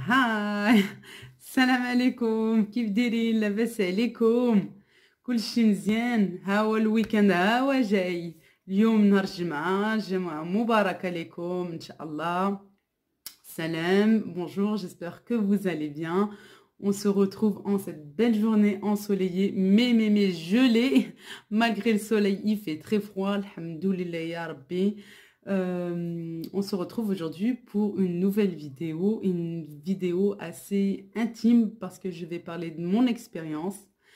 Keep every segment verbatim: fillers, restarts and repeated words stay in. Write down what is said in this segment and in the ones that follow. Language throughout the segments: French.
هاي السلام عليكم، كيف دايرين؟ لاباس عليكم؟ كلشي مزيان؟ ها هو الويكاند ها هو جاي. اليوم نهار الجمعة، جمعة مباركة لكم ان شاء الله. Salam, bonjour, j'espère que vous allez bien. On se retrouve en cette belle journée ensoleillée, mais, mais, mais gelée. Malgré le soleil, il fait très froid. Alhamdoulilah ya Rabbi. Euh, on se retrouve aujourd'hui pour une nouvelle vidéo, une vidéo assez intime parce que je vais parler de mon expérience.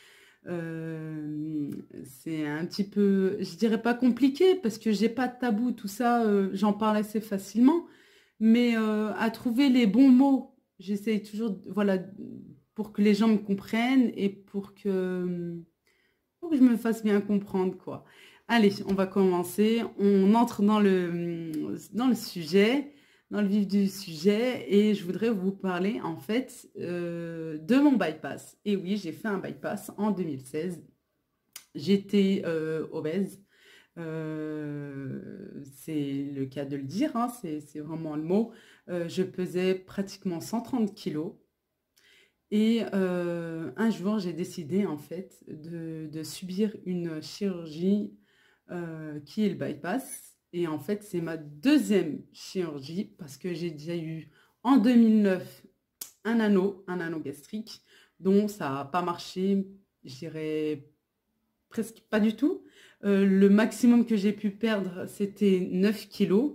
Euh, c'est un petit peu, je dirais pas compliqué parce que j'ai pas de tabou, tout ça, euh, j'en parle assez facilement. Mais euh, à trouver les bons mots, j'essaye toujours, voilà, pour que les gens me comprennent et pour que, pour que je me fasse bien comprendre, quoi. Allez, on va commencer. On entre dans le, dans le sujet, dans le vif du sujet, et je voudrais vous parler, en fait, euh, de mon bypass. Et oui, j'ai fait un bypass en deux mille seize. J'étais euh, obèse. Euh, c'est le cas de le dire, hein, c'est, c'est vraiment le mot. Euh, je pesais pratiquement cent trente kilos. Et euh, un jour, j'ai décidé en fait de, de subir une chirurgie euh, qui est le bypass. Et en fait, c'est ma deuxième chirurgie parce que j'ai déjà eu en deux mille neuf un anneau, un anneau gastrique, dont ça n'a pas marché, je dirais presque pas du tout. Euh, le maximum que j'ai pu perdre, c'était neuf kilos.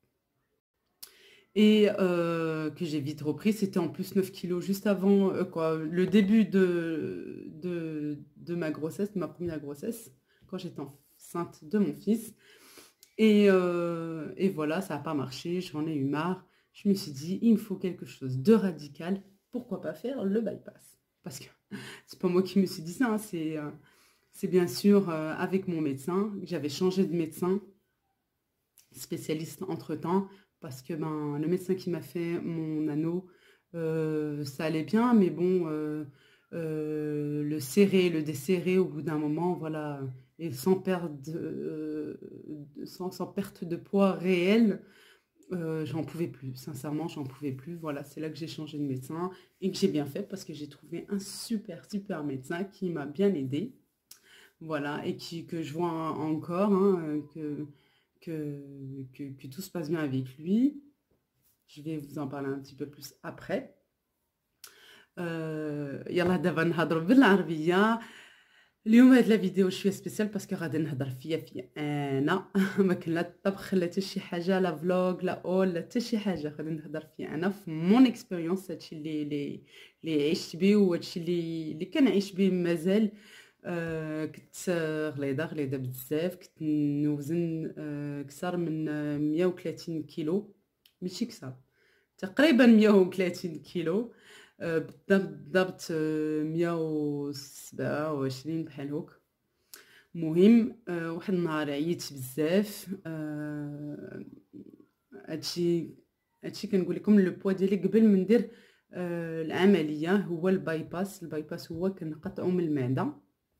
Et euh, que j'ai vite repris, c'était en plus neuf kilos juste avant euh, quoi, le début de, de, de ma grossesse, de ma première grossesse, quand j'étais enceinte de mon fils. Et, euh, et voilà, ça n'a pas marché, j'en ai eu marre. Je me suis dit, il me faut quelque chose de radical. Pourquoi pas faire le bypass? Parce que c'est pas moi qui me suis dit ça, hein, c'est... Euh, c'est bien sûr euh, avec mon médecin. J'avais changé de médecin, spécialiste entre-temps, parce que ben, le médecin qui m'a fait mon anneau, euh, ça allait bien, mais bon, euh, euh, le serrer, le desserrer au bout d'un moment, voilà, et sans perdre, euh, sans, sans perte de poids réel, euh, j'en pouvais plus. Sincèrement, j'en pouvais plus. Voilà, c'est là que j'ai changé de médecin et que j'ai bien fait parce que j'ai trouvé un super, super médecin qui m'a bien aidé. Voilà, et qui, que je vois encore, hein, que, que, que, que tout se passe bien avec lui. Je vais vous en parler un petit peu plus après. يلا دابا نهضروا بالعربية. اليوم هاد لا فيديو شويه سبيسيال باسكو غادي نهضر فيا في انا ما كاين لا الطبخ لا حتى شي حاجه لا فلوغ لا اول لا حتى شي حاجه غادي نهضر فيا انا في مون اكسبيريونس هادشي اللي اللي اللي عشت بيه وهادشي اللي اللي كنعيش بيه مازال. آه كنت غليظة غليظة بزاف، كنت نوزن آه كثر من مية وثلاثين كيلو، ماشي كثر، تقريبا مية وثلاثين كيلو، آه بالضبط بالضبط آه مية وسبعة وعشرين بحال هوك. مهم آه واحد النهار عييت بزاف. آه هادشي هادشي كنقول لكم لو بوا ديالي قبل ما ندير آه العملية هو البايباس. البايباس هو كنقطعو من المعدة.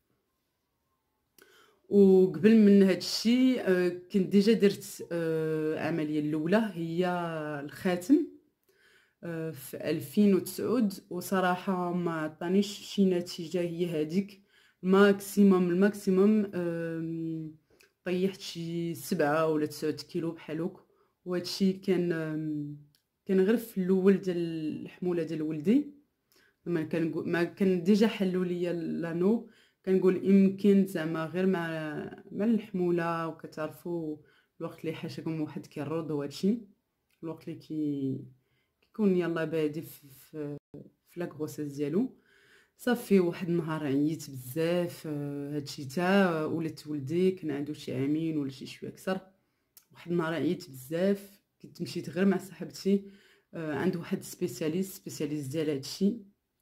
وقبل من هاد الشيء آه كنت ديجا درت آه عملية الأولى هي الخاتم آه في ألفين وتسعة، وصراحة ما عطانيش شي نتيجة هي هاديك. الماكسيموم الماكسيموم آه طيحت شي سبعة ولا تسعة كيلو بحالوك، وهادشي كان آه كان غير في الأول ديال الحمولة ديال ولدي. ما كان ما كان ديجا حلوا ليا لانو، كنقول يمكن زعما غير مع مع الحموله، وكتعرفوا الوقت اللي حاشاكم واحد كيرض وهادشي، الوقت اللي كي كيكون يلا بادي في في, في لا غروسيس ديالو. صافي واحد النهار عييت بزاف، هادشي تا ولدت ولدي كان عنده شي عامين ولا شي شويه اكثر. واحد النهار عييت بزاف، كنت مشيت غير مع صاحبتي عنده واحد سبيسياليست سبيسياليست ديال هادشي،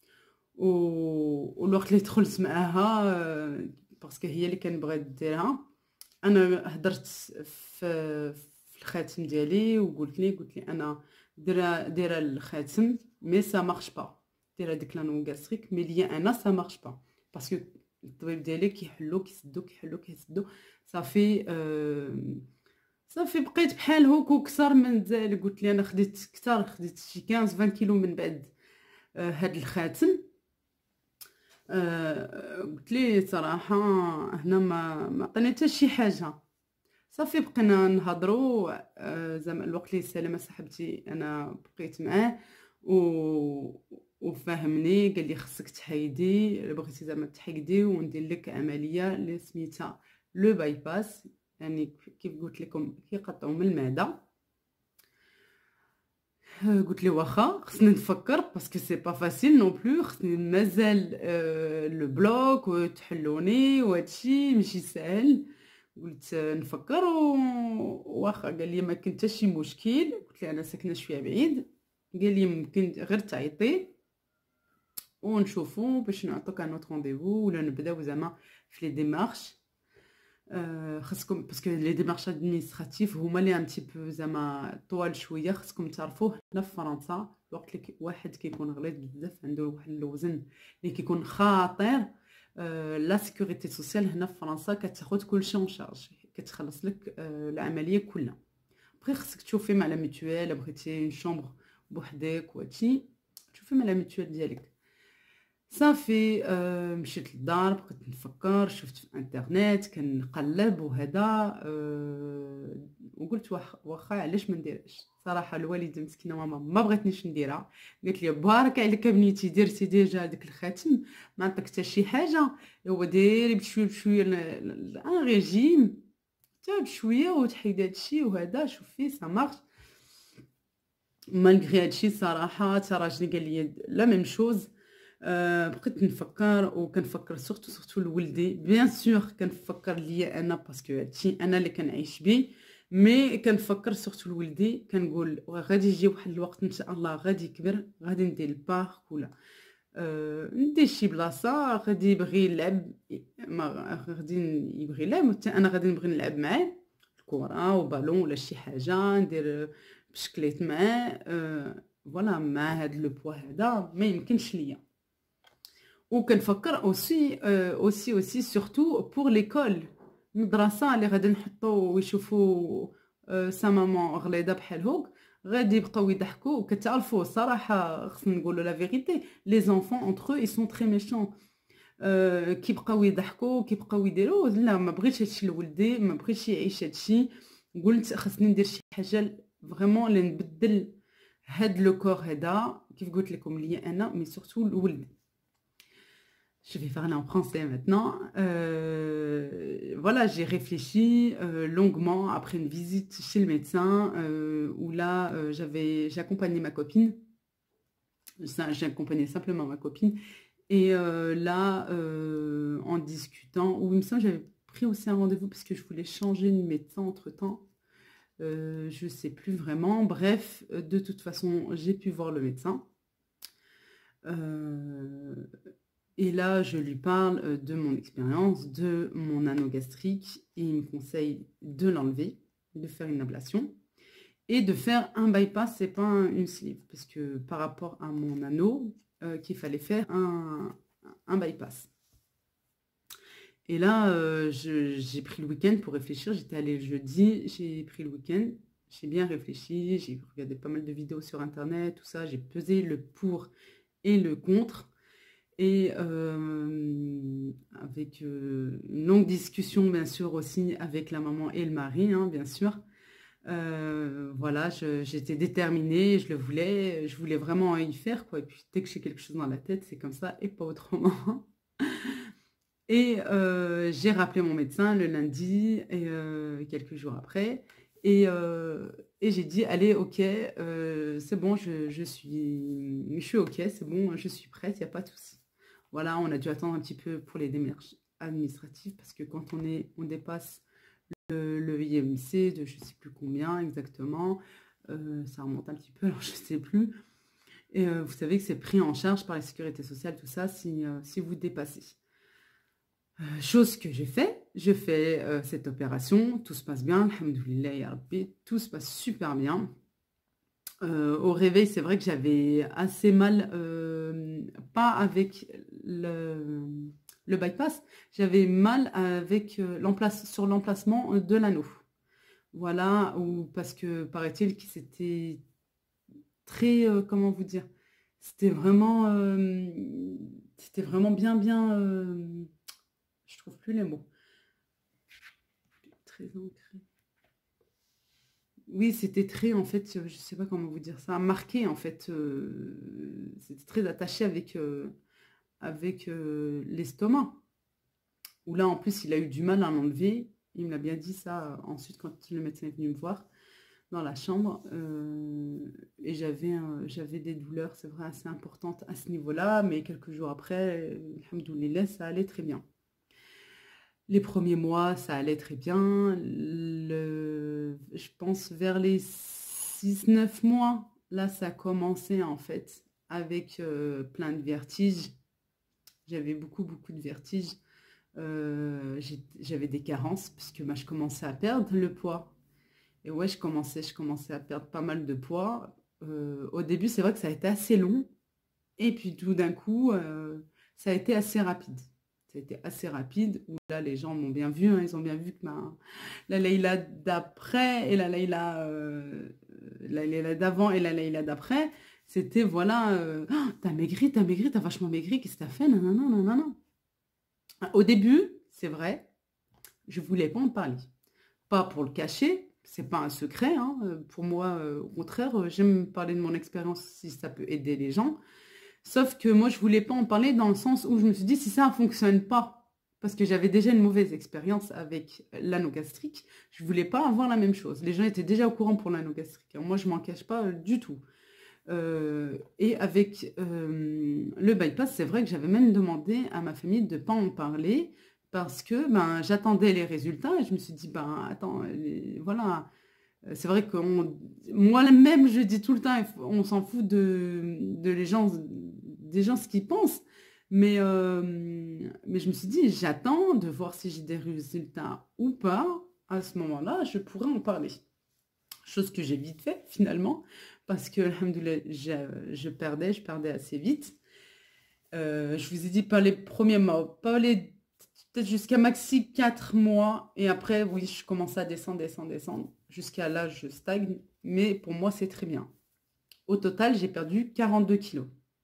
والوقت اللي دخلت معاها باسكو هي اللي كان بغات ديرها، انا هضرت في في الخاتم ديالي وقلت لي قلت لي انا دايره دايره الخاتم مي سا مارش با، دايره ديك لانو غاستريك مي ليا انا سا مارش با باسكو الطبيب ديالي كيحلو كيسدو كيحلو كيسدو. صافي أه صافي بقيت بحال هوك وكثر من ذلك. قلت لي انا خديت كثر، خديت شي خمسطاش عشرين كيلو من بعد هاد الخاتم قلت ليه صراحة هنا ما ما عطاني حتى شي حاجة. صافي بقينا نهضروا زعما الوقت اللي سلامة صاحبتي أنا بقيت معاه و وفهمني قال لي خصك تحيدي إلا بغيتي زعما تحيدي وندير لك عملية اللي سميتها لو بايباس، يعني كيف قلت لكم كيقطعوا من المعدة. قلت له واخا خصني نفكر باسكو سي با فاسيل نو بلو، خصني مازال لو بلوك وتحلوني وهادشي ماشي ساهل. قلت نفكر واخا. قال لي ما كان حتى شي مشكل. قلت له انا ساكنه شويه بعيد. قال لي ممكن غير تعيطي ونشوفوا باش نعطوك ان اوت رونديفو ولا نبداو زعما في لي ديمارش. أه خصكم باسكو لي ديمارش ادمينستراتيف هما لي ان تي بو زعما طوال شويه. خصكم تعرفوه هنا في فرنسا الوقت اللي واحد كيكون غليظ بزاف عنده واحد الوزن اللي كيكون خطير، أه لا سيكوريتي سوسيال هنا في فرنسا كتاخذ كلشي اون شارج، كتخلص لك أه العمليه كلها. بغي خصك تشوفي مع لا ميتوال بغيتي اون شومبر بوحدك وهادشي تشوفي مع لا ميتوال ديالك. صافي أه مشيت للدار بقيت نفكر، شفت في الانترنت كنقلب وهذا أه وقلت واخا علاش ما نديرهاش. صراحه الوالده مسكينه ماما ما بغاتنيش نديرها، قالت لي بارك عليك بنيتي درتي ديجا هذاك الخاتم ما عطاك حتى شي حاجه، هو ديري بشويه بشويه ان ريجيم حتى بشويه وتحيد هادشي وهذا شوفي سا مارش. مالغري هادشي صراحه تا راجلي قال لي لا ميم شوز. أه بقيت نفكر وكنفكر سورتو سورتو لولدي بيان سور كنفكر ليا انا باسكو هادشي انا اللي كنعيش بيه، مي كنفكر سورتو لولدي كنقول غادي يجي واحد الوقت ان شاء الله غادي يكبر غادي ندير البارك ولا أه ندير شي بلاصه غادي يبغي يلعب ما غادي يبغي يلعب حتى انا غادي نبغي نلعب معاه الكره وبالون ولا شي حاجه ندير بشكليت معاه. أه فوالا مع هاد لو بوا هذا ما يمكنش ليا. وكنفكر اوسي اوسي اوسي سورتو بور ليكول المدرسه اللي غادي نحطو ويشوفوا سا مامون غليظه بحال هوك غادي يبقاو يضحكوا. وكتعرفوا صراحه خصنا نقولوا لا فيغيتي لي زونفون اونتر اي سون تري ميشون. أه كيبقاو يضحكوا كيبقاو يديروا لا ما بغيتش هادشي لولدي ما بغيتش يعيش هادشي. قلت خصني ندير شي حاجه فريمون اللي نبدل هاد لو كور هذا كيف قلت لكم ليا انا مي سورتو لولدي. Je vais parler en français maintenant. Euh, voilà, j'ai réfléchi euh, longuement après une visite chez le médecin euh, où là, euh, j'avais, j'ai accompagné ma copine. Ça, j'ai accompagné simplement ma copine. Et euh, là, euh, en discutant, ou il me semble que j'avais pris aussi un rendez-vous parce que je voulais changer de médecin entre-temps. Euh, je ne sais plus vraiment. Bref, de toute façon, j'ai pu voir le médecin. Euh, Et là, je lui parle de mon expérience, de mon anneau gastrique, et il me conseille de l'enlever, de faire une ablation, et de faire un bypass, c'est pas une sleeve, parce que par rapport à mon anneau, euh, qu'il fallait faire un, un bypass. Et là, euh, j'ai pris le week-end pour réfléchir, j'étais allée le jeudi, j'ai pris le week-end, j'ai bien réfléchi, j'ai regardé pas mal de vidéos sur internet, tout ça, j'ai pesé le pour et le contre. Et euh, avec euh, une longue discussion, bien sûr, aussi avec la maman et le mari, hein, bien sûr. Euh, voilà, j'étais déterminée, je le voulais, je voulais vraiment y faire, quoi. Et puis, dès que j'ai quelque chose dans la tête, c'est comme ça et pas autrement. Et euh, j'ai rappelé mon médecin le lundi, et, euh, quelques jours après. Et, euh, et j'ai dit, allez, ok, euh, c'est bon, je, je, suis, je suis ok, c'est bon, je suis prête, il n'y a pas de souci. Voilà, on a dû attendre un petit peu pour les démarches administratives parce que quand on, est, on dépasse le, le I M C de je ne sais plus combien exactement, euh, ça remonte un petit peu, alors je ne sais plus. Et euh, vous savez que c'est pris en charge par la sécurité sociale, tout ça, si, euh, si vous dépassez. Euh, chose que j'ai fait, je fais euh, cette opération, tout se passe bien, alhamdoulilah ya rabbi, tout se passe super bien. Euh, au réveil, c'est vrai que j'avais assez mal, euh, pas avec le, le bypass, j'avais mal avec euh, l'emplace, sur l'emplacement de l'anneau. Voilà, ou parce que paraît-il que c'était très, euh, comment vous dire, C'était vraiment, euh, c'était vraiment bien, bien, euh, je trouve plus les mots. Très ancré. Oui, c'était très, en fait, je sais pas comment vous dire ça, marqué, en fait. Euh, c'était très attaché avec, euh, avec euh, l'estomac. Où là, en plus, il a eu du mal à l'enlever. Il me l'a bien dit ça euh, ensuite quand le médecin est venu me voir dans la chambre. Euh, et j'avais euh, j'avais des douleurs, c'est vrai, assez importantes à ce niveau-là. Mais quelques jours après, euh, alhamdoulilah, ça allait très bien. Les premiers mois, ça allait très bien. Le, je pense vers les six neuf mois, là, ça a commencé en fait avec euh, plein de vertiges. J'avais beaucoup, beaucoup de vertiges. Euh, j'ai- j'avais des carences parce que bah, je commençais à perdre le poids. Et ouais, je commençais, je commençais à perdre pas mal de poids. Euh, au début, c'est vrai que ça a été assez long. Et puis tout d'un coup, euh, ça a été assez rapide. Ça a été assez rapide, où là, les gens m'ont bien vu, hein, ils ont bien vu que ma, la Leïla d'après et la Leïla, euh, la Leïla d'avant et la Leïla d'après, c'était, voilà, euh, oh, t'as maigri, t'as maigri, t'as vachement maigri, qu'est-ce que t'as fait? Non, non, non, non, non. Au début, c'est vrai, je voulais pas en parler. Pas pour le cacher, c'est pas un secret, hein. Euh, Pour moi, euh, au contraire, euh, j'aime parler de mon expérience si ça peut aider les gens. Sauf que moi, je voulais pas en parler dans le sens où je me suis dit, si ça ne fonctionne pas, parce que j'avais déjà une mauvaise expérience avec l'anneau gastrique, je voulais pas avoir la même chose. Les gens étaient déjà au courant pour l'anneau gastrique, hein. Moi, je m'en cache pas euh, du tout. Euh, et avec euh, le bypass, c'est vrai que j'avais même demandé à ma famille de ne pas en parler parce que ben, j'attendais les résultats et je me suis dit, ben attends, les- voilà, c'est vrai que moi-même, je dis tout le temps, on s'en fout de, de les gens, des gens ce qu'ils pensent. Mais, euh, mais je me suis dit, j'attends de voir si j'ai des résultats ou pas. À ce moment-là, je pourrais en parler. Chose que j'ai vite fait finalement, parce que alhamdoulilah, je, je perdais, je perdais assez vite. Euh, je vous ai dit pas les premiers mois, pas les peut-être jusqu'à maxi quatre mois. Et après, oui, je commence à descendre, descendre, descendre. Jusqu'à là, je stagne. Mais pour moi, c'est très bien. Au total, j'ai perdu quarante-deux kilos.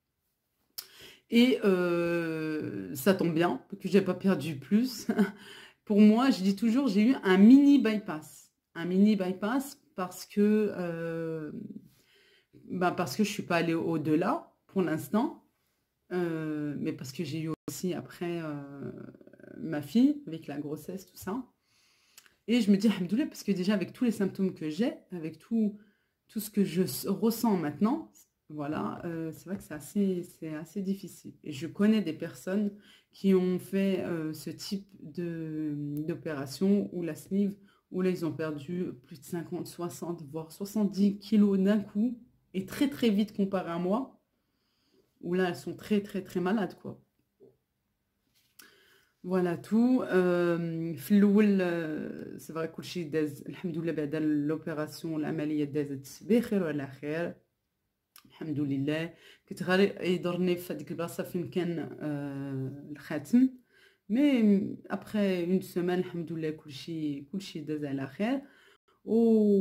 Et euh, ça tombe bien, que j'ai pas perdu plus. Pour moi, je dis toujours, j'ai eu un mini bypass. Un mini bypass parce que, euh, ben parce que je suis pas allée au-delà pour l'instant. Euh, mais parce que j'ai eu aussi après euh, ma fille, avec la grossesse, tout ça. Et je me dis, alhamdoulilah, parce que déjà avec tous les symptômes que j'ai, avec tout, tout ce que je s- ressens maintenant, voilà, euh, c'est vrai que c'est assez, c'est assez difficile. Et je connais des personnes qui ont fait euh, ce type de, d'opération ou la sleeve, où là ils ont perdu plus de cinquante, soixante, voire soixante-dix kilos d'un coup, et très très vite comparé à moi, où là elles sont très très très malades, quoi. Voilà tout. Euh, في الأول آه، سي فري كلشي داز الحمد لله بعد الأوبيراسيون العملية دازت بخير وعلى خير الحمد لله. كنت غير يضرني في هذيك البلاصة فين كان آه، الخاتم مي ابخي اون سيمين الحمد لله كلشي كلشي داز على خير. و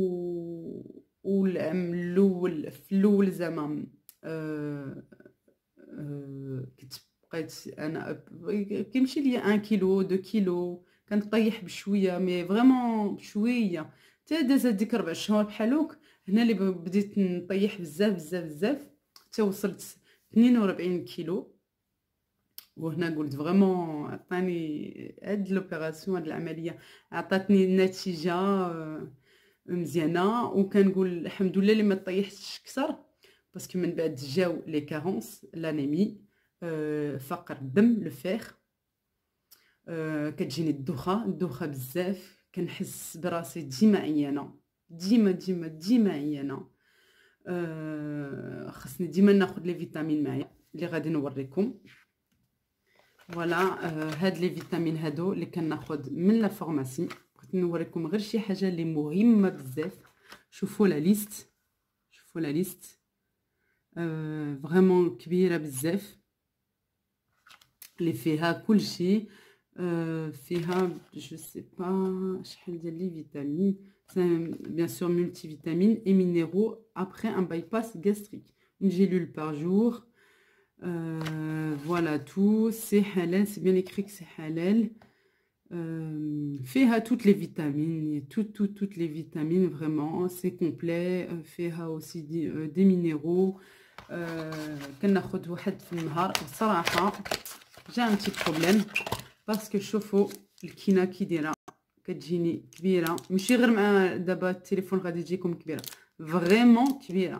والعام الأول في الأول زعما آه، آه، كنت بقيت انا كيمشي ليا واحد كيلو اثنين كيلو كنطيح بشويه مي فريمون بشويه حتى داز هذيك ربع شهور بحالوك. هنا اللي ب- بديت نطيح بزاف بزاف بزاف حتى وصلت اثنين وأربعين كيلو. وهنا قلت فريمون عطاني هاد لوبيراسيون هاد العمليه عطاتني نتيجه آه، مزيانه. وكنقول الحمد لله اللي ما طيحتش كثر باسكو من بعد جاو لي كارونس لانيمي، آه، فقر الدم لو فيغ. آه، كتجيني الدوخه الدوخه بزاف، كنحس براسي ديما عيانه، ديما ديما ديما عيانه. آه، خاصني ديما ناخذ لي فيتامين معايا اللي غادي نوريكم. فوالا آه، هاد لي فيتامين هادو اللي كناخذ من لا فارماسي. بغيت نوريكم غير شي حاجه اللي مهمه بزاف. شوفوا لا ليست، شوفوا لا ليست آه، فريمون كبيره بزاف اللي فيها كلشي. آه، فيها جو سي با شحال ديال لي فيتامين. بيان سور مولتي فيتامين اي مينيرو ابري ان بايباس gastrique. une gélule par jour. Euh, voilà tout. C'est halal, c'est bien écrit que c'est halal. Euh, fait à toutes les vitamines, toutes, toutes, toutes les vitamines, vraiment, c'est complet. Euh, fait à aussi des, euh, des minéraux. كناخد واحد في النهار. الصراحة j'ai un petit problème parce que شوفوا الكينة كي دايره كتجيني كبيره، ماشي غير مع دابا التليفون غادي تجيكم كبيره، فريمون كبيره.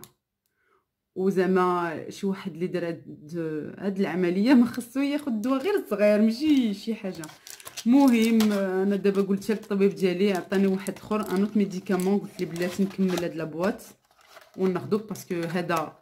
وزعما شي واحد اللي دار هاد هاد العمليه ما خصو ياخذ دواء غير صغير، ماشي شي حاجه. مهم انا دابا قلت للطبيب ديالي عطاني واحد اخر ان اوت ميديكامون، قلت لي بلاتي نكمل هاد لابواط وناخذو باسكو هذا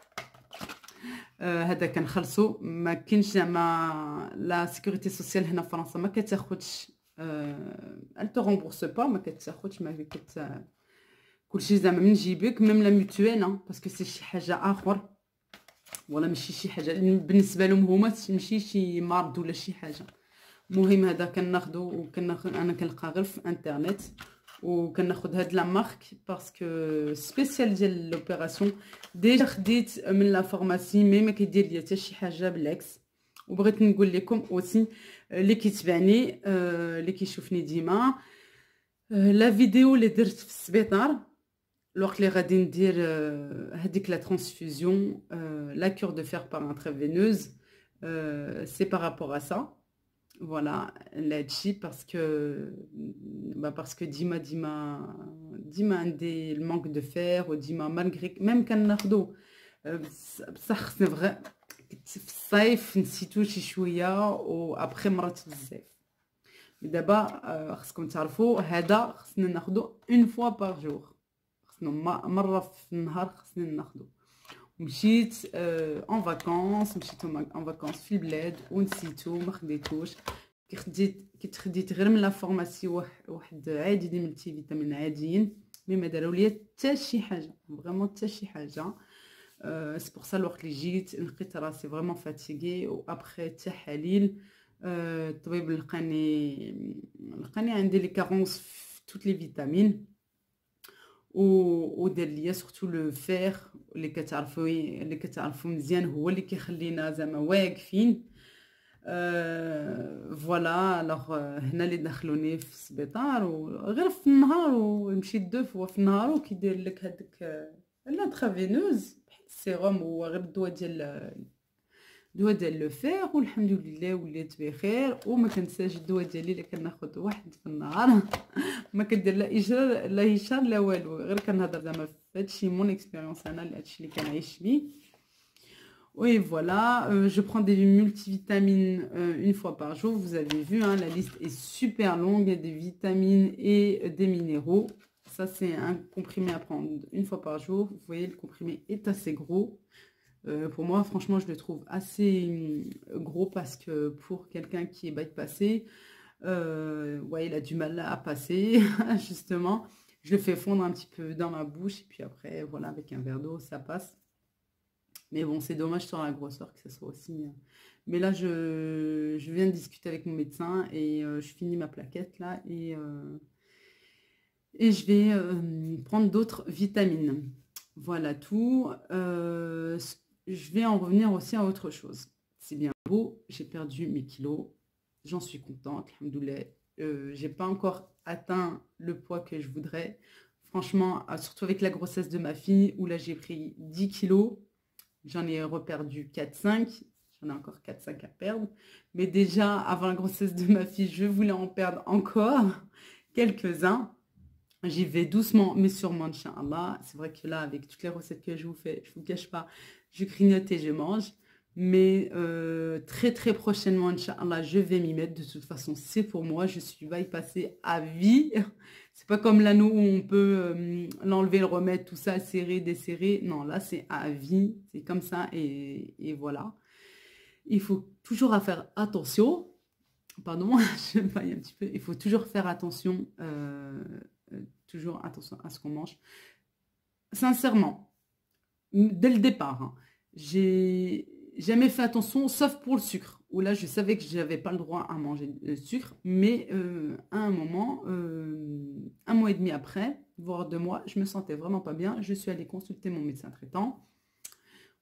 آه هذا كنخلصو. ما كاينش زعما لا سيكوريتي سوسيال هنا في فرنسا ما كتاخذش ال تو رومبورس با، ما كتاخذش، ما كت كلشي زعما من جيبك، ميم لا ميتويل باسكو سي شي حاجه اخر ولا ماشي شي حاجه بالنسبه لهم هما، ماشي شي مرض ولا شي حاجه. المهم هذا كناخذو وكناخذ انا كنلقى غير في انترنت، وكناخذ هاد لا مارك باسكو سبيسيال ديال لوبيراسيون. ديجا خديت من لا فارماسي مي ما كيدير ليا حتى شي حاجه بالعكس. وبغيت نقول لكم اوسي اللي كيتبعني اللي كيشوفني ديما لا فيديو اللي درت في السبيطار الوقت اللي غادي ندير هذيك لا ترانسفوزيون لا كور دو فير بار انترافينوز، سي بارابور ا سا. فوالا لهادشي باسكو با باسكو ديما ديما ديما عندي المانك دو فير، وديما مالغري ميم كناخدو بصح خصني فغي في الصيف نسيتو شي شويه وابخي مرات بزاف. دابا خصكم تعرفوا هذا خصنا ناخدو اون فوا بار جور، خصنا مره في النهار خصني ناخدو. مشيت اون فاكونس، مشيت اون فاكونس في البلاد ونسيتو ما خديتوش. كي خديت كي خديت غير من لا فارماسي واحد عادي دي ملتي فيتامين عاديين، مي ما داروا ليا حتى شي حاجه، فريمون حتى شي حاجه. سي بور سا الوقت اللي جيت لقيت راسي فريمون فاتيغي، و ابخي التحاليل الطبيب لقاني لقاني عندي لي كارونس في توت لي فيتامين، و ودار ليا سورتو لو فير اللي كتعرفوا اللي كتعرفوا مزيان هو اللي كيخلينا زعما واقفين. أه فوالا الوغ هنا اللي دخلوني في السبيطار وغير في النهار، ومشيت دو فوا في النهار وكيدير لك هذاك لانترافينوز بحال السيروم، هو غير الدواء ديال الدواء ديال لو فير. والحمد لله وليت بخير. وما كنساش الدواء ديالي اللي كناخذ واحد في النهار ما كندير لا اجرار لا هشار لا والو، غير كنهضر زعما في هادشي مون اكسبيريونس انا، هادشي اللي كنعيش بيه. Oui, voilà, euh, je prends des multivitamines euh, une fois par jour. Vous avez vu, hein, la liste est super longue. Il y a des vitamines et euh, des minéraux. Ça, c'est un comprimé à prendre une fois par jour. Vous voyez, le comprimé est assez gros. Euh, pour moi, franchement, je le trouve assez gros parce que pour quelqu'un qui est bypassé, euh, ouais, il a du mal à passer, justement. Je le fais fondre un petit peu dans ma bouche et puis après, voilà, avec un verre d'eau, ça passe. Mais bon, c'est dommage sur la grosseur que ça soit aussi. Mais là, je, je viens de discuter avec mon médecin et euh, je finis ma plaquette là et, euh, et je vais euh, prendre d'autres vitamines. Voilà tout. Euh, je vais en revenir aussi à autre chose. C'est bien beau, j'ai perdu mes kilos. J'en suis contente, alhamdoulilah. Euh, j'ai pas encore atteint le poids que je voudrais. Franchement, surtout avec la grossesse de ma fille où là j'ai pris dix kilos. J'en ai reperdu quatre cinq, j'en ai encore quatre cinq à perdre. Mais déjà, avant la grossesse de ma fille, je voulais en perdre encore quelques-uns. J'y vais doucement, mais sûrement, Inch'Allah. C'est vrai que là, avec toutes les recettes que je vous fais, je ne vous cache pas, je grignote et je mange. Mais euh, très très prochainement, Inch'Allah, je vais m'y mettre. De toute façon, c'est pour moi. Je suis bypassée à vie. C'est pas comme l'anneau où on peut euh, l'enlever, le remettre, tout ça, serrer, desserrer. Non, là, c'est à vie. C'est comme ça et, et voilà. Il faut toujours faire attention. Pardon, je baille un petit peu. Il faut toujours faire attention. Euh, euh, toujours attention à ce qu'on mange. Sincèrement, dès le départ, hein, j'ai jamais fait attention, sauf pour le sucre. Où là, je savais que je n'avais pas le droit à manger de sucre. Mais euh, à un moment, euh, un mois et demi après, voire deux mois, je me sentais vraiment pas bien. Je suis allée consulter mon médecin traitant.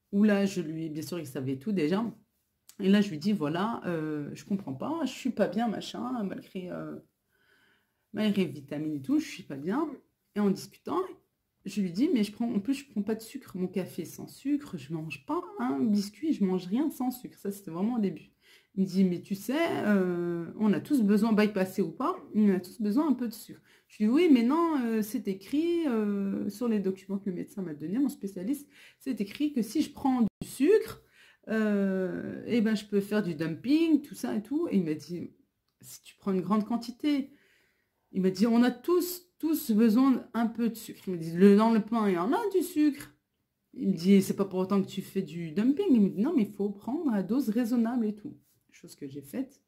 où là, je lui, bien sûr, il savait tout déjà. Et là, je lui dis, voilà, euh, je comprends pas, je suis pas bien, machin, malgré, euh, malgré vitamines et tout, je suis pas bien. Et en discutant, je lui dis, mais je prends, en plus, je prends pas de sucre. Mon café sans sucre, je mange pas un biscuit, je mange rien sans sucre. Ça, c'était vraiment au début. Il me dit, mais tu sais, euh, on a tous besoin, bypasser ou pas, on a tous besoin un peu de sucre. Je lui dis, oui, mais non, euh, c'est écrit euh, sur les documents que le médecin m'a donné, mon spécialiste, c'est écrit que si je prends du sucre, euh, eh ben, je peux faire du dumping, tout ça et tout. Et il m'a dit, si tu prends une grande quantité, il m'a dit, on a tous, tous besoin d'un peu de sucre. Il me dit, le, dans le pain, il y en a du sucre. Il me dit, c'est pas pour autant que tu fais du dumping. Il me dit, non, mais il faut prendre à dose raisonnable et tout. Chose que j'ai faite.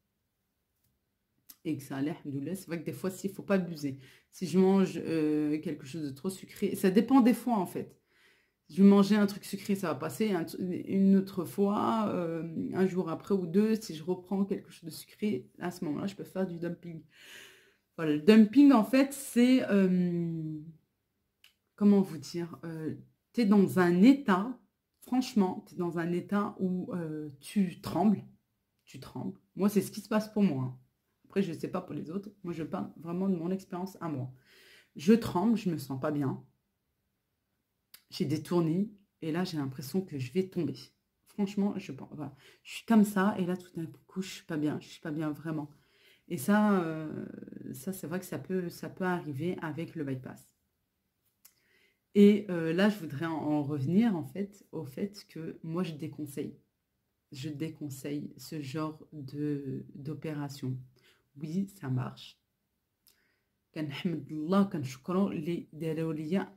Et que ça allait, alhamdoulilah. C'est vrai que des fois, il ne faut pas abuser. Si je mange euh, quelque chose de trop sucré, ça dépend des fois en fait. Si je mangeais un truc sucré, ça va passer. Un, une autre fois, euh, un jour après ou deux, si je reprends quelque chose de sucré, à ce moment-là, je peux faire du dumping. Voilà, le dumping, en fait, c'est... Euh, comment vous dire euh, tu es dans un état, franchement, tu es dans un état où euh, tu trembles. Tu trembles. Moi, c'est ce qui se passe pour moi. Hein. Après, je ne sais pas pour les autres. Moi, je parle vraiment de mon expérience à moi. Je tremble, je ne me sens pas bien. J'ai des tournis. Et là, j'ai l'impression que je vais tomber. Franchement, je, voilà. Je suis comme ça. Et là, tout d'un coup, je ne suis pas bien. Je ne suis pas bien vraiment. Et ça, euh, ça c'est vrai que ça peut, ça peut arriver avec le bypass. Et euh, là, je voudrais en, en revenir en fait au fait que moi, je déconseille. Je déconseille ce genre de d'opération. Oui, ça marche. كنحمد الله كنشكرو اللي داروا ليا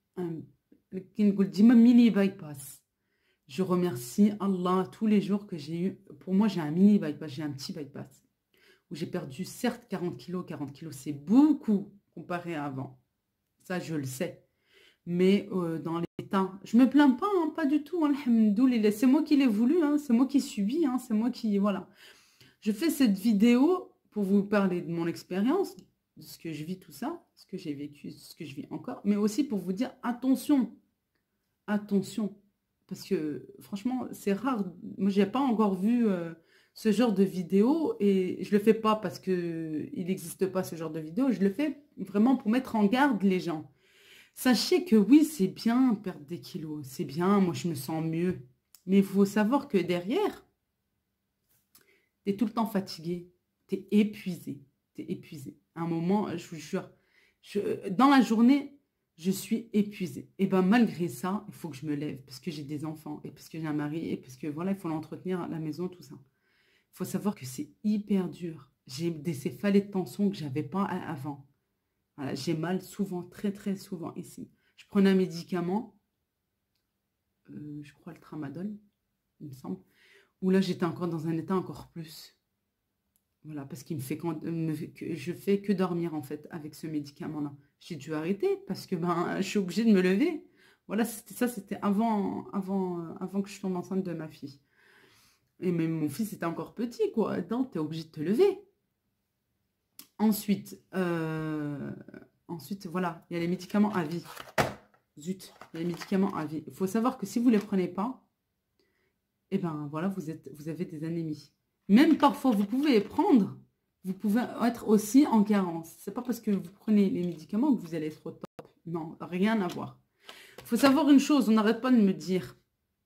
كنقول ديما mini bypass. Je remercie Allah tous les jours que j'ai eu. Pour moi, j'ai un mini bypass, j'ai un petit bypass. Où j'ai perdu certes quarante kilos. quarante kilos, c'est beaucoup comparé à avant. Ça, je le sais. Mais euh, dans l'état, je me plains pas, hein, pas du tout. Alhamdoulilah. C'est moi qui l'ai voulu, hein, c'est moi qui subis, hein, c'est moi qui... Voilà. Je fais cette vidéo pour vous parler de mon expérience, de ce que je vis, tout ça, ce que j'ai vécu, ce que je vis encore, mais aussi pour vous dire attention, attention. Parce que franchement, c'est rare. Moi, je n'ai pas encore vu euh, ce genre de vidéo et je ne le fais pas parce qu'il n'existe pas ce genre de vidéo. Je le fais vraiment pour mettre en garde les gens. Sachez que oui, c'est bien perdre des kilos, c'est bien, moi je me sens mieux. Mais il faut savoir que derrière, tu es tout le temps fatigué, tu es épuisé, tu es épuisé. À un moment, je vous jure, je, dans la journée, je suis épuisée. Et bien malgré ça, il faut que je me lève parce que j'ai des enfants et parce que j'ai un mari et parce que voilà, il faut l'entretenir à la maison, tout ça. Il faut savoir que c'est hyper dur. J'ai des céphalées de tension que je n'avais pas avant. Voilà, j'ai mal souvent, très très souvent ici. Je prenais un médicament, euh, je crois le tramadol, il me semble, où là j'étais encore dans un état encore plus. Voilà, parce qu'il me fait quand, me, que, je fais que dormir en fait avec ce médicament-là. J'ai dû arrêter parce que ben je suis obligée de me lever. Voilà, c'était ça, c'était avant, avant, avant que je tombe enceinte de ma fille. Et même mon fils était encore petit, quoi. Attends, t'es obligé de te lever. Ensuite, euh, ensuite, voilà, il y a les médicaments à vie. Zut, il y a les médicaments à vie. Il faut savoir que si vous ne les prenez pas, eh ben voilà, vous, êtes, vous avez des anémies. Même parfois, vous pouvez les prendre, vous pouvez être aussi en carence. Ce n'est pas parce que vous prenez les médicaments que vous allez être au top. Non, rien à voir. Il faut savoir une chose, on n'arrête pas de me dire,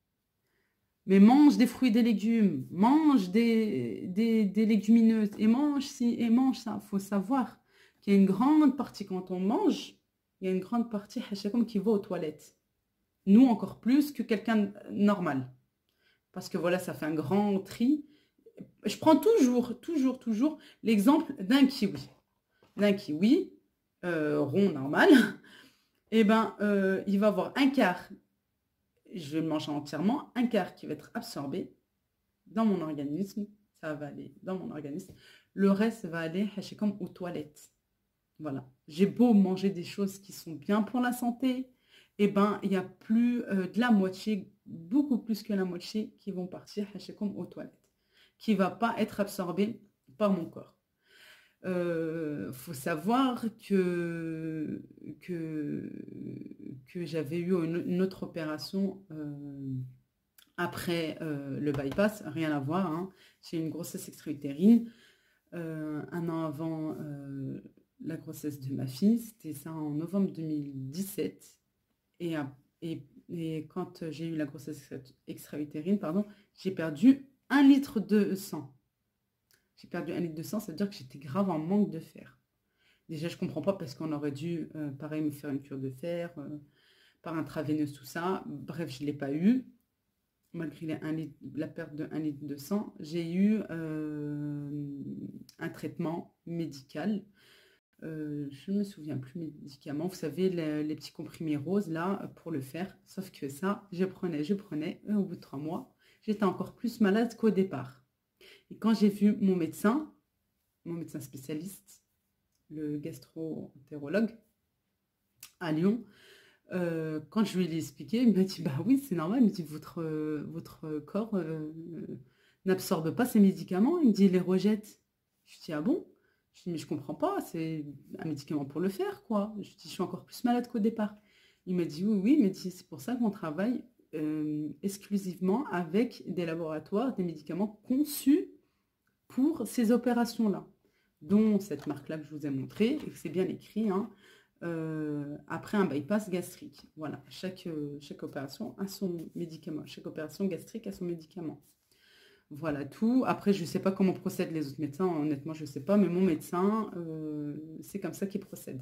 mais mange des fruits et des légumes, mange des, des, des légumineuses, et mange ci, et mange ça. Il faut savoir qu'il y a une grande partie, quand on mange, il y a une grande partie qui va aux toilettes. Nous, encore plus que quelqu'un normal. Parce que voilà, ça fait un grand tri. Je prends toujours, toujours, toujours l'exemple d'un kiwi. D'un kiwi, euh, rond, normal. Eh bien, euh, il va avoir un quart, je vais le manger entièrement, un quart qui va être absorbé dans mon organisme. Ça va aller dans mon organisme. Le reste va aller comme aux toilettes. Voilà. J'ai beau manger des choses qui sont bien pour la santé, eh ben, il y a plus euh, de la moitié, beaucoup plus que la moitié, qui vont partir comme aux toilettes, qui ne va pas être absorbé par mon corps. Il euh, faut savoir que, que, que j'avais eu une, une autre opération euh, Après euh, le bypass, rien à voir, hein. J'ai eu une grossesse extra-utérine euh, un an avant euh, la grossesse de ma fille. C'était ça en novembre deux mille dix-sept. Et, et, et quand j'ai eu la grossesse extra-utérine, pardon, j'ai perdu un litre de sang. J'ai perdu un litre de sang, ça veut dire que j'étais grave en manque de fer. Déjà, je ne comprends pas parce qu'on aurait dû, euh, pareil, me faire une cure de fer, euh, par intraveineuse, tout ça. Bref, je ne l'ai pas eu. Malgré les un litre, la perte de un litre de sang, j'ai eu euh, un traitement médical. Euh, je ne me souviens plus médicaments. Vous savez, les, les petits comprimés roses, là, pour le faire. Sauf que ça, je prenais, je prenais. Et au bout de trois mois, j'étais encore plus malade qu'au départ. Et quand j'ai vu mon médecin, mon médecin spécialiste, le gastro-entérologue à Lyon, euh, quand je lui ai expliqué, il m'a dit, bah oui, c'est normal. Il me dit, votre, euh, votre corps euh, n'absorbe pas ces médicaments. Il me dit, il les rejette. Je dis, ah bon? Je dis, mais je comprends pas, c'est un médicament pour le faire, quoi. Je dis, je suis encore plus malade qu'au départ. Il m'a dit, oui, oui, mais c'est pour ça qu'on travaille euh, exclusivement avec des laboratoires, des médicaments conçus pour ces opérations-là, dont cette marque-là que je vous ai montrée, et que c'est bien écrit, hein, euh, après un bypass gastrique. Voilà, chaque, euh, chaque opération a son médicament, chaque opération gastrique a son médicament. Voilà tout. Après, je ne sais pas comment procèdent les autres médecins, honnêtement, je ne sais pas, mais mon médecin, euh, c'est comme ça qu'il procède.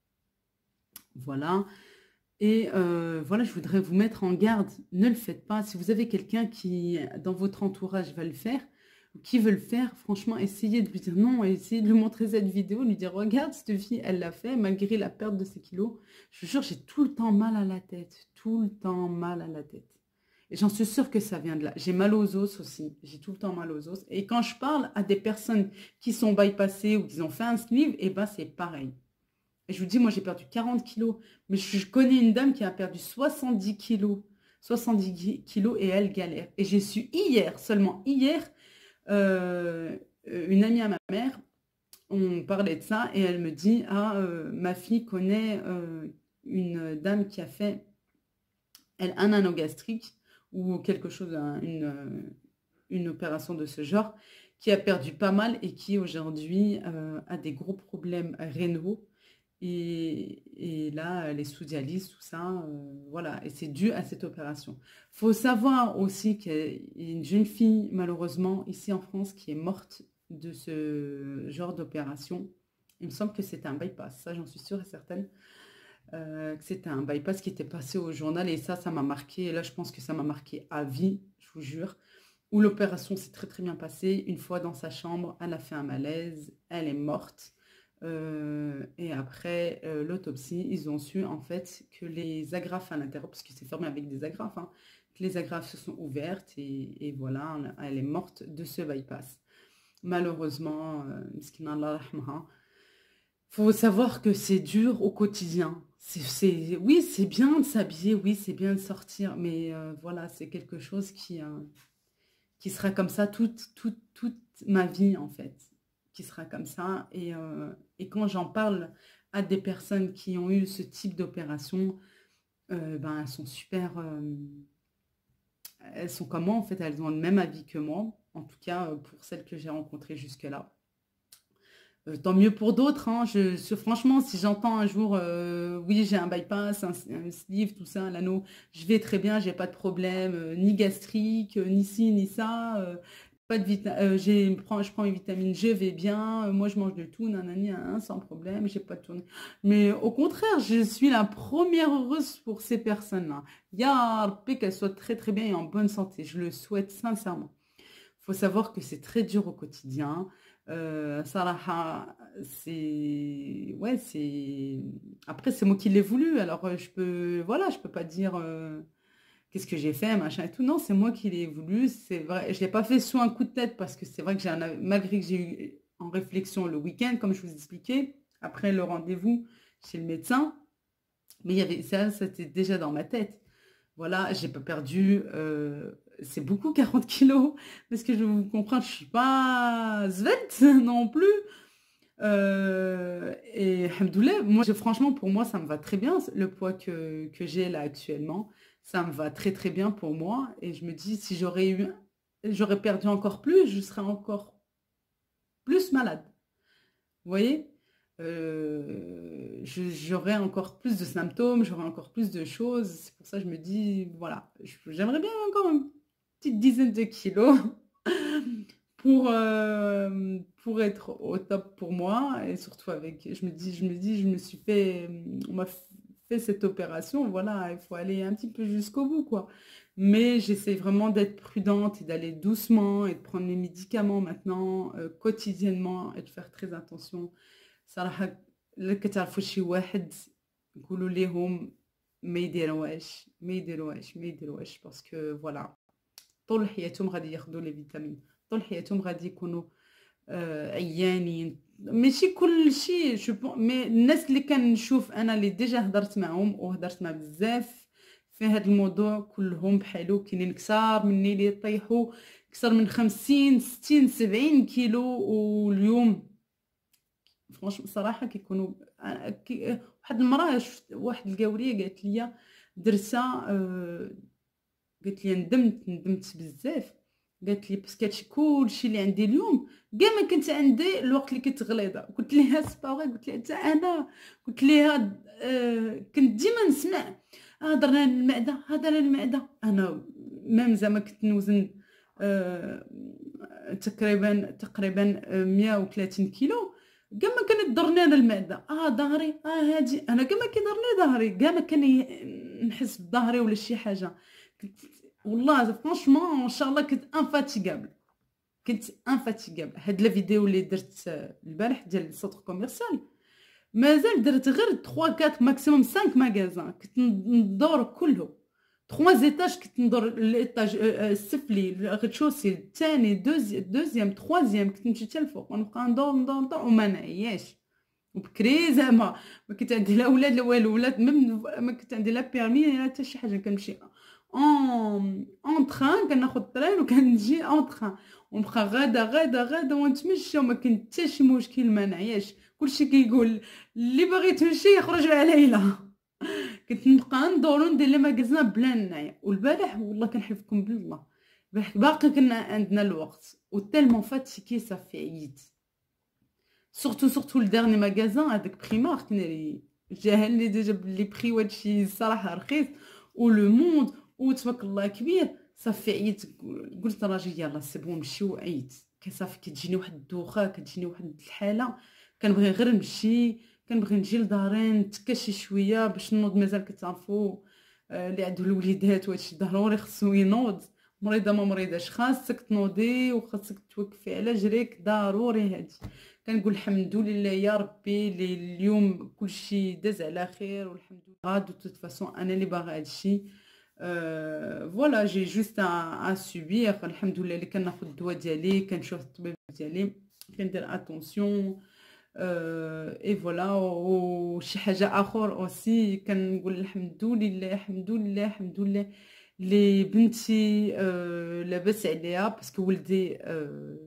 Voilà. Et euh, voilà, je voudrais vous mettre en garde, ne le faites pas. Si vous avez quelqu'un qui, dans votre entourage, va le faire, qui veut le faire, franchement, essayez de lui dire non, essayez de lui montrer cette vidéo, lui dire, regarde, cette fille, elle l'a fait, malgré la perte de ses kilos. Je vous jure, j'ai tout le temps mal à la tête, tout le temps mal à la tête. Et j'en suis sûre que ça vient de là. J'ai mal aux os aussi, j'ai tout le temps mal aux os. Et quand je parle à des personnes qui sont bypassées ou qui ont fait un sleeve, et ben c'est pareil. Et je vous dis, moi j'ai perdu quarante kilos, mais je connais une dame qui a perdu soixante-dix kilos. soixante-dix kilos et elle galère. Et j'ai su hier, seulement hier, euh, une amie à ma mère, on parlait de ça et elle me dit, ah, euh, ma fille connaît euh, une dame qui a fait, elle, un anneau gastrique ou quelque chose, une, une opération de ce genre, qui a perdu pas mal et qui aujourd'hui euh, a des gros problèmes rénaux. Et, et là, les sous dialyse, tout ça, euh, voilà. Et c'est dû à cette opération. Il faut savoir aussi qu'il y a une jeune fille, malheureusement, ici en France, qui est morte de ce genre d'opération. Il me semble que c'était un bypass, ça j'en suis sûre et certaine. Euh, que c'était un bypass qui était passé au journal et ça, ça m'a marqué. Et là, je pense que ça m'a marqué à vie, je vous jure. Où l'opération s'est très très bien passée. Une fois dans sa chambre, elle a fait un malaise, elle est morte. Euh, et après euh, l'autopsie, ils ont su en fait que les agrafes à l'intérieur, parce que c'est formé avec des agrafes, hein, que les agrafes se sont ouvertes et, et voilà, elle est morte de ce bypass. Malheureusement, euh, faut savoir que c'est dur au quotidien. C'est, c'est, oui, c'est bien de s'habiller, oui, c'est bien de sortir, mais euh, voilà, c'est quelque chose qui, euh, qui sera comme ça toute, toute, toute ma vie en fait. Qui sera comme ça. Et, euh, et quand j'en parle à des personnes qui ont eu ce type d'opération, euh, ben, elles sont super... Euh, elles sont comme moi, en fait, elles ont le même avis que moi, en tout cas pour celles que j'ai rencontrées jusque-là. Euh, tant mieux pour d'autres. Hein. Je, je, franchement, si j'entends un jour, euh, oui, j'ai un bypass, un, un sleeve, tout ça, l'anneau, je vais très bien, j'ai pas de problème, euh, ni gastrique, euh, ni ci, ni ça. Euh, Pas de vita euh, j'ai, je prends, je prends mes vitamines, je vais bien. Euh, moi, je mange de tout, nanani, hein, sans problème. J'ai pas de tournée. Mais au contraire, je suis la première heureuse pour ces personnes-là. Ya Rabbi, qu'elles soient très très bien et en bonne santé. Je le souhaite sincèrement. Il faut savoir que c'est très dur au quotidien. Euh, Sarah, c'est... Ouais, c'est... Après, c'est moi qui l'ai voulu. Alors, je peux... Voilà, je peux pas dire... Euh... Qu'est-ce que j'ai fait, machin et tout. Non, c'est moi qui l'ai voulu. C'est vrai, je ne l'ai pas fait sous un coup de tête parce que c'est vrai que j'ai un, malgré que j'ai eu en réflexion le week-end, comme je vous expliquais, après le rendez-vous chez le médecin, mais il y avait ça, c'était déjà dans ma tête. Voilà, j'ai pas perdu, euh, c'est beaucoup quarante kilos, parce que je vous comprends, je suis pas svelte non plus. Euh, et alhamdoulilah, moi, je, franchement, pour moi, ça me va très bien, le poids que, que j'ai là actuellement. Ça me va très, très bien pour moi et je me dis si j'aurais eu j'aurais perdu encore plus, je serais encore plus malade. Vous voyez? Heu, je j'aurais encore plus de symptômes, j'aurais encore plus de choses. C'est pour ça que je me dis, voilà, je j'aimerais bien encore une petite dizaine de kilos pour, hem, pour être au top pour moi et surtout avec je me dis je me dis: «Je me suis fait, mmh, on m'a fait cette opération, voilà, il faut aller un petit peu jusqu'au bout, quoi». Mais j'essaie vraiment d'être prudente et d'aller doucement et de prendre mes médicaments maintenant, heu, quotidiennement et de faire très attention. صراحة إلا كتعرفوا شي واحد قولوا ليهم ما يديروهاش، ما يديروهاش، ما يديروهاش باسكو فوالا طول حياتهم غادي ياخدوا لي فيتامين، طول حياتهم غادي يكونوا آآ عيانين، ماشي كلشي جو بون مي الناس اللي كنشوف أنا اللي ديجا هضرت معاهم وهضرت مع بزاف في هاد الموضوع كلهم بحالو، كاينين كتار مني اللي طيحوا كتر من خمسين، ستين، سبعين كيلو واليوم فرانشمون صراحة كيكونوا أ كي واحد المرة شفت واحد القاورية قالت لي درتها آآ قالت لي ندمت، ندمت بزاف، قالت لي باسكو هادشي كلشي اللي عندي اليوم كاع ما كنت عندي الوقت اللي كنت غليظة، قلت ليها سي با فري قلت ليها حتى أنا، قلت ليها آآ كنت ديما نسمع هضرنا على المعدة، هضر على المعدة، أنا ميم زعما كنت نوزن آآ تقريبًا تقريبًا آآ مية وثلاثين كيلو كاع ما كانت ضرني أنا المعدة، آه ضهري، آه هادي، أنا كاع ما كيضرني ضهري، كاع ما كان ي نحس بضهري ولا شي حاجة، كنت والله فرانشمون ان شاء الله كنت انفاتيغابل، كنت انفاتيغابل. هاد لا فيديو اللي درت آه، البارح ديال السونتر كوميرسيال مازال درت غير ثلاثة أربعة ماكسيموم خمسة ماغازان كنت ن ندور كلهم، ثلاثة زيتاج كنت ندور الإيطاج آآ السفلي، الرez-de-chaussée، الثاني، دوزي دوزيام، تروازيام كنت نمشي حتى الفوق ونبقى ندور، ندور، ندور وما نعياش. وبكري زعما ما كنت عندي لا ولاد لا والو، ولات ميم ما كنت عندي لا بيرمي لا حتى شي حاجة، كنمشي أون أون تران كناخد الترين وكنجي أون تران ونبقى غادا، غادا، غادا ونتمشى وما كاين حتى شي مشكل ما نعياش، كلشي كيقول اللي باغي تمشي يخرج مع ليلى. كنت نبقى ندور وندير لي ماغازان بلا نعيا، والبارح والله كنحلفكم بالله البارح باقي كنا عندنا الوقت وتالمون فاتيكي صافي عييت. سورتو سورتو الديرني ماغازان هذاك بريمارك اللي جاهلني ديجا بلي بخي وهادشي الصراحة رخيص ولو موند وتبارك الله كبير، صافي عييت قلت لراجلي يلاه سي بون نمشيو، عييت كي صافي كتجيني واحد الدوخة، كتجيني واحد الحالة كنبغي غير نمشي، كنبغي نجي لداري نتكا شي شوية باش نوض، مازال كتعرفوا آآ اللي عنده الوليدات وهادشي ضروري خصو ينوض، مريضة ما مريضاش خاصك تنوضي وخاصك توقفي على جريك ضروري هادي. كنقول الحمد لله يا ربي اللي اليوم كلشي داز على خير والحمد لله دو توت فاصون أنا اللي باغا هادشي آآ فوالا جي جوست à à subir الحمد لله اللي كناخد الدوا ديالي، كنشوف الطبيب ديالي، كندير attention آآ et voilà وشي حاجة آخر aussi كنقول الحمد لله، الحمد لله، الحمد لله اللي بنتي آآ لاباس عليها باسكو ولدي آآ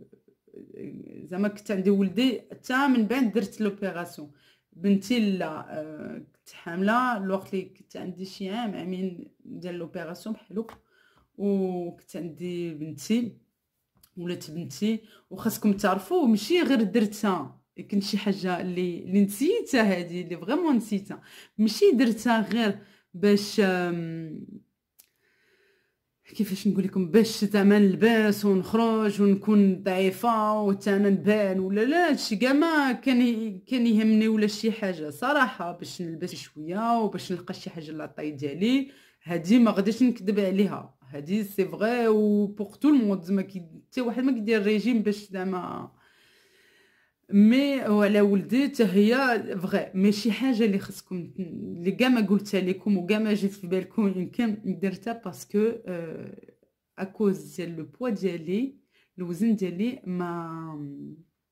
زعما كنت عندي ولدي حتى من بعد درت لوبيراسيون، بنتي لا آآ كنت حاملة الوقت اللي كنت عندي شي عام عامين ديال لوبيراسيون بحال هاك، وكنت عندي بنتي ولات بنتي، وخاصكم تعرفوا ماشي غير درتها كان شي حاجة اللي اللي نسيتها هادي اللي فريمون نسيتها، ماشي درتها غير باش آمم كيفاش نقول لكم باش زعما نلبس ونخرج ونكون ضعيفة وحتى أنا نبان ولا لا، هادشي كاع ما كان ي كان يهمني ولا شي حاجة صراحة، باش نلبس شوية وباش نلقى شي حاجة لاطاي ديالي، هادي ما غاديش نكذب عليها، هادي سي فري و pour tout le monde زعما كي حتى واحد ما كيدير ريجيم باش زعما مي وعلى ولدي حتى هي فغي، مي شي حاجة اللي خصكم اللي كاع ما قُلتها لكم وكاع ما جات في بالكم يمكن درتها باسكو آآ à cause ديال لو poids ديالي، الوزن ديالي ما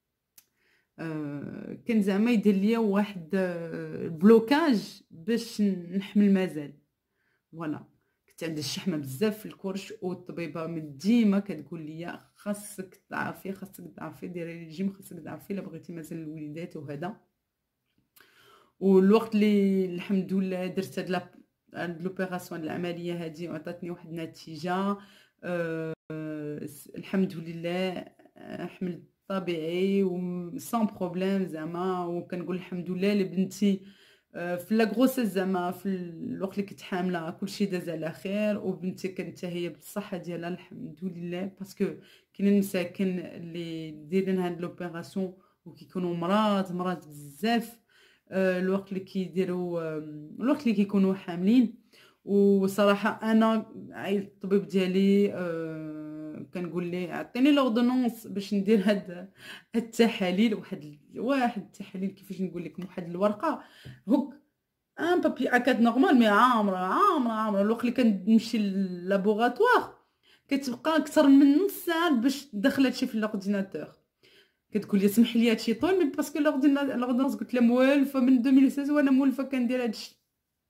آآ كان زعما يدير ليا واحد بلوكاج باش نحمل مازال، فوالا. كنت عندي الشحمة بزاف في الكرش والطبيبة من ديما كتقول لي خاصك تضعفي، خاصك تضعفي، ديري ريجيم، خاصك تضعفي إلا بغيتي مازال الوليدات وهذا. والوقت اللي الحمد لله درت هاد لا هاد لوبيراسيون، هاد العملية هادي وعطاتني واحد النتيجة. آآ الحمد لله. آآ حمل طبيعي و sans problème زعما، وكنقول الحمد لله لبنتي. آآ في la grossesse زعما في الوقت اللي كنت حاملة كلشي داز على خير، وبنتي كانت حتى هي بالصحة ديالها الحمد لله. باسكو كاينين مساكن اللي دايرين هاد لوبيراسيون وكيكونوا مرض، مرض بزاف. آآ الوقت اللي كيديروا آمم الوقت اللي كيكونوا حاملين. وصراحة أنا عيّلت للطبيب ديالي، آآ كنقول ليه عطيني l'ordonnance باش ندير هاد هاد التحاليل. واحد ال واحد التحاليل كيفاش نقول لكم، واحد الورقة هوك ان papier أكاد نورمال مي عامرة، عامرة، عامرة. الوقت اللي كنمشي لللابوغاتوار كتبقى أكتر من نُص ساعة باش تدخّل هادشي في l'ordinateur. كتقول لي سمح لي هادشي طويل، مي باسكو l'ordina l'ordonnance قلت لها موالفة من ألفين وستة عشر وأنا مولفة كندير هادشي.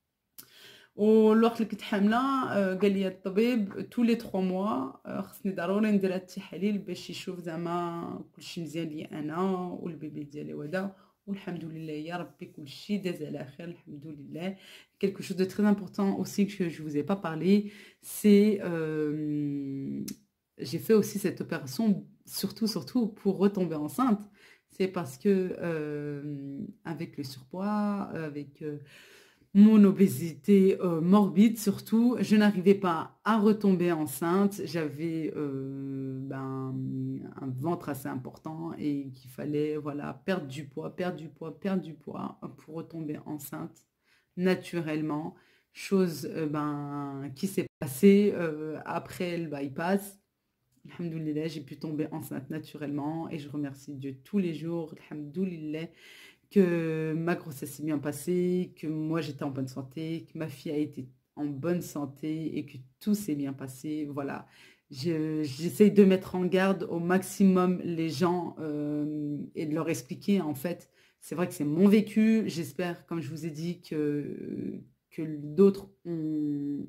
والوقت اللي كنت حاملة آآ قال لي الطبيب tous les trois mois آآ خصني ضروري ندير هاد التحاليل باش يشوف زعما كلشي مزيان ليا أنا والبيبي ديالي وهذا. والحمد لله يا ربي كلشي داز على خير الحمد لله. Quelque chose de très important aussi que je vous ai pas parlé, c'est hem, j'ai fait aussi cette opération surtout, surtout pour retomber enceinte. C'est parce que, hem, avec le surpoids, avec, heu mon obésité euh, morbide surtout, je n'arrivais pas à retomber enceinte. J'avais euh, ben, un ventre assez important et qu'il fallait voilà, perdre du poids, perdre du poids, perdre du poids pour retomber enceinte naturellement. Chose euh, ben, qui s'est passée euh, après le bypass. Alhamdoulilah, j'ai pu tomber enceinte naturellement et je remercie Dieu tous les jours. Alhamdoulilah, que ma grossesse s'est bien passée, que moi j'étais en bonne santé, que ma fille a été en bonne santé et que tout s'est bien passé. Voilà. Je- J'essaye de mettre en garde au maximum les gens euh, et de leur expliquer en fait. C'est vrai que c'est mon vécu. J'espère, comme je vous ai dit, que, que d'autres ont,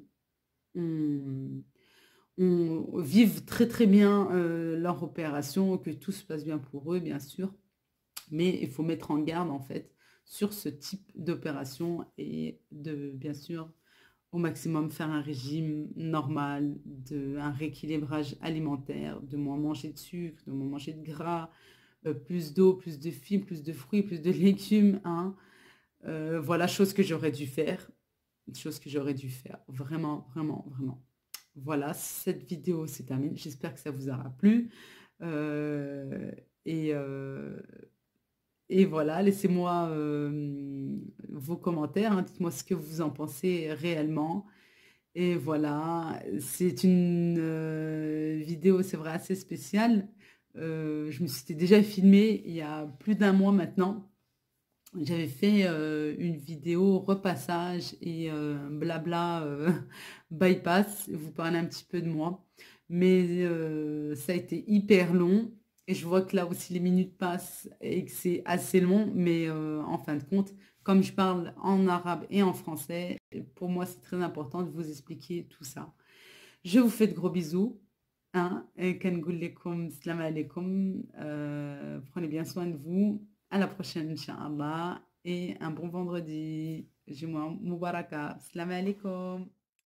ont- ont- vivent très très bien euh, leur opération, que tout se passe bien pour eux, bien sûr. Mais il faut mettre en garde en fait sur ce type d'opération et de bien sûr au maximum faire un régime normal, de, un rééquilibrage alimentaire, de moins manger de sucre, de moins manger de gras, euh, plus d'eau, plus de fibres, plus de fruits, plus de légumes. Hein. Euh, voilà, chose que j'aurais dû faire. Chose que j'aurais dû faire. Vraiment, vraiment, vraiment. Voilà, cette vidéo c'est terminé. J'espère que ça vous aura plu. Euh, et, euh, et voilà, laissez-moi euh, vos commentaires, hein, dites-moi ce que vous en pensez réellement. Et voilà, c'est une euh, vidéo, c'est vrai, assez spéciale. Euh, je me suis déjà filmée il y a plus d'un mois maintenant. J'avais fait euh, une vidéo repassage et euh, blabla euh, bypass, vous parlez un petit peu de moi. Mais euh, ça a été hyper long et je vois que là aussi les minutes passent et que c'est assez long. Mais euh, en fin de compte, comme je parle en arabe et en français, pour moi c'est très important de vous expliquer tout ça. Je vous fais de gros bisous. Hein, et كنقول لكم السلام عليكم. Euh, prenez bien soin de vous. À la prochaine, Inch'Allah. Et un bon vendredi. Jumu'ah Mubaraka. Salam alaikum.